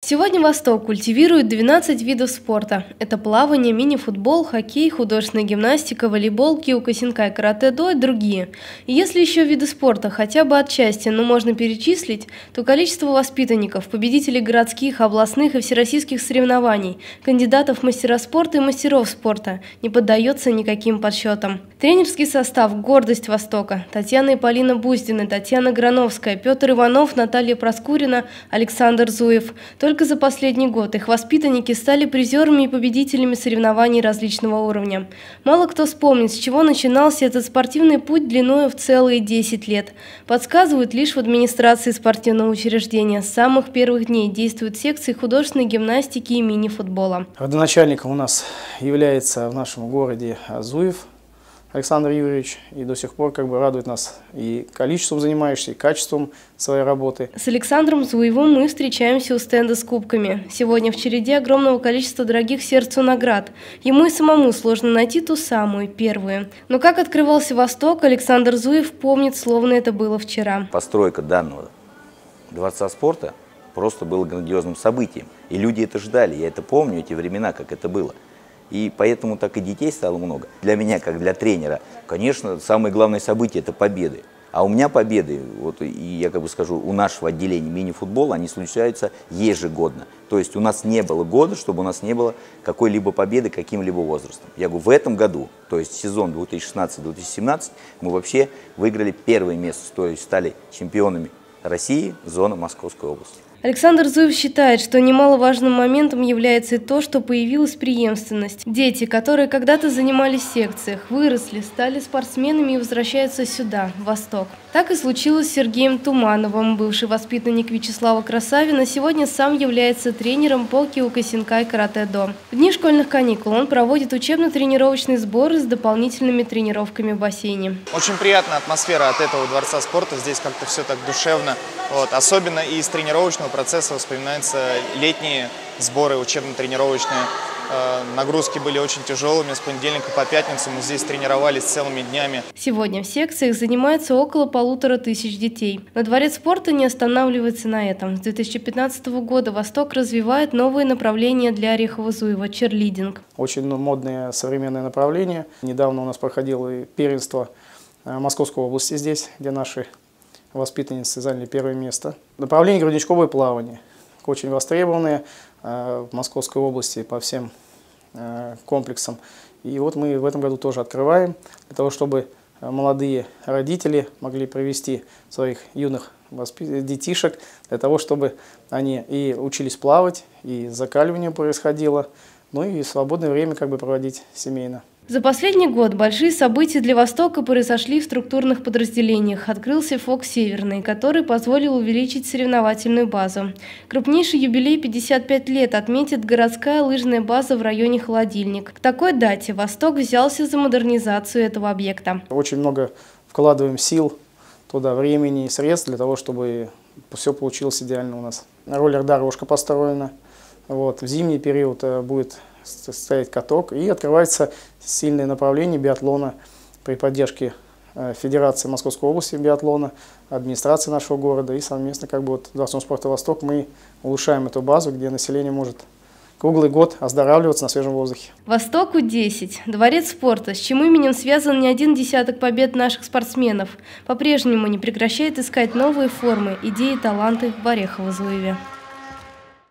Сегодня Восток культивирует 12 видов спорта. Это плавание, мини-футбол, хоккей, художественная гимнастика, волейбол, киокусинкай, каратэ-до и другие. И если еще виды спорта хотя бы отчасти, но можно перечислить, то количество воспитанников, победителей городских, областных и всероссийских соревнований, кандидатов в мастера спорта и мастеров спорта не поддается никаким подсчетам. Тренерский состав – гордость Востока. Татьяна и Полина Буздины, Татьяна Грановская, Петр Иванов, Наталья Проскурина, Александр Зуев. Только за последний год их воспитанники стали призерами и победителями соревнований различного уровня. Мало кто вспомнит, с чего начинался этот спортивный путь длиною в целые 10 лет. Подсказывают лишь в администрации спортивного учреждения. С самых первых дней действуют секции художественной гимнастики и мини-футбола. Родоначальником у нас является в нашем городе Зуев Александр Юрьевич, и до сих пор радует нас и количеством занимаешься, и качеством своей работы. С Александром Зуевым мы встречаемся у стенда с кубками. Сегодня в череде огромного количества дорогих сердцу наград. Ему и самому сложно найти ту самую, первую. Но как открывался Восток, Александр Зуев помнит, словно это было вчера. Постройка данного дворца спорта просто была грандиозным событием. И люди это ждали, я это помню, эти времена, как это было. И поэтому так и детей стало много. Для меня, как для тренера, конечно, самое главное событие – это победы. А у меня победы, и я скажу, у нашего отделения мини-футбола, они случаются ежегодно. То есть у нас не было года, чтобы у нас не было какой-либо победы каким-либо возрастом. Я говорю, в этом году, то есть сезон 2016-2017, мы вообще выиграли первое место, то есть стали чемпионами России, зона Московской области. Александр Зуев считает, что немаловажным моментом является и то, что появилась преемственность. Дети, которые когда-то занимались в секциях, выросли, стали спортсменами и возвращаются сюда, в Восток. Так и случилось с Сергеем Тумановым. Бывший воспитанник Вячеслава Красавина сегодня сам является тренером по киокусинкай каратэ-до. В дни школьных каникул он проводит учебно-тренировочные сборы с дополнительными тренировками в бассейне. Очень приятная атмосфера от этого дворца спорта. Здесь как-то все так душевно. Особенно из тренировочного процесса вспоминаются летние сборы учебно-тренировочные. Нагрузки были очень тяжелыми. С понедельника по пятницу мы здесь тренировались целыми днями. Сегодня в секциях занимается около 1500 детей. Но дворец спорта не останавливается на этом. С 2015 года Восток развивает новые направления для Орехово-Зуева – черлидинг. Очень модное современное направление. Недавно у нас проходило первенство Московской области здесь, где наши воспитанницы заняли первое место. Направление грудничковое плавание. Очень востребованное в Московской области по всем комплексам. И мы в этом году тоже открываем, для того, чтобы молодые родители могли привести своих юных детишек, для того, чтобы они и учились плавать, и закаливание происходило, и свободное время проводить семейно. За последний год большие события для Востока произошли в структурных подразделениях. Открылся ФОК «Северный», который позволил увеличить соревновательную базу. Крупнейший юбилей 55 лет отметит городская лыжная база в районе Холодильник. К такой дате Восток взялся за модернизацию этого объекта. Очень много вкладываем сил туда, времени и средств для того, чтобы все получилось идеально у нас. Роллер-дорожка построена. В зимний период будет стоять каток, и открывается сильное направление биатлона при поддержке Федерации Московской области биатлона, администрации нашего города, и совместно Дворцом спорта «Восток» мы улучшаем эту базу, где население может круглый год оздоравливаться на свежем воздухе. Востоку 10. Дворец спорта, с чьим именем связан не один десяток побед наших спортсменов, по-прежнему не прекращает искать новые формы, идеи, таланты в Орехово-Зуеве.